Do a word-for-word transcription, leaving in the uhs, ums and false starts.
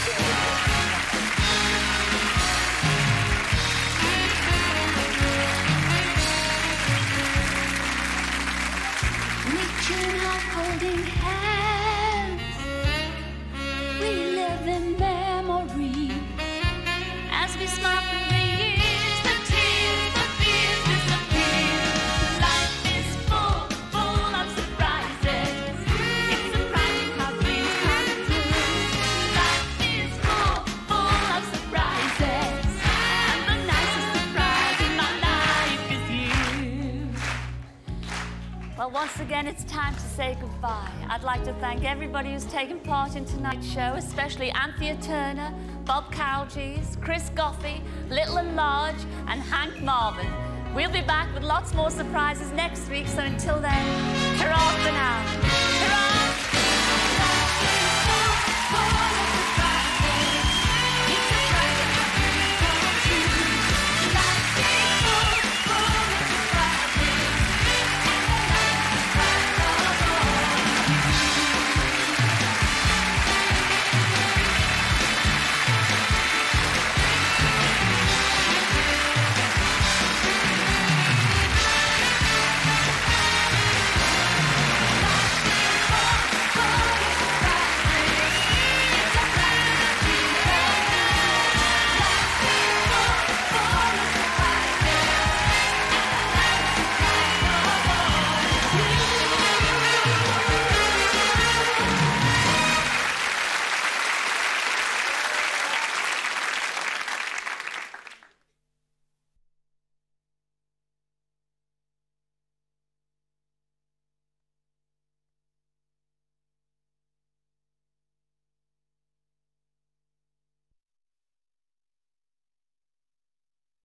Reaching out, holding hands, reliving memory as we smile through the years. The tears, the fears disappear. Life is full, full of surprises. It's surprising how dreams come true. Life is full, full of surprises, and the nicest surprise in my life is you. Well, once again, it's time to say goodbye. I'd like to thank everybody who's taken part in tonight's show, especially Anthea Turner, Bob Cowgies, Chris Goffey, Little and Large, and Hank Marvin. We'll be back with lots more surprises next week, so until then, ta-ra for now.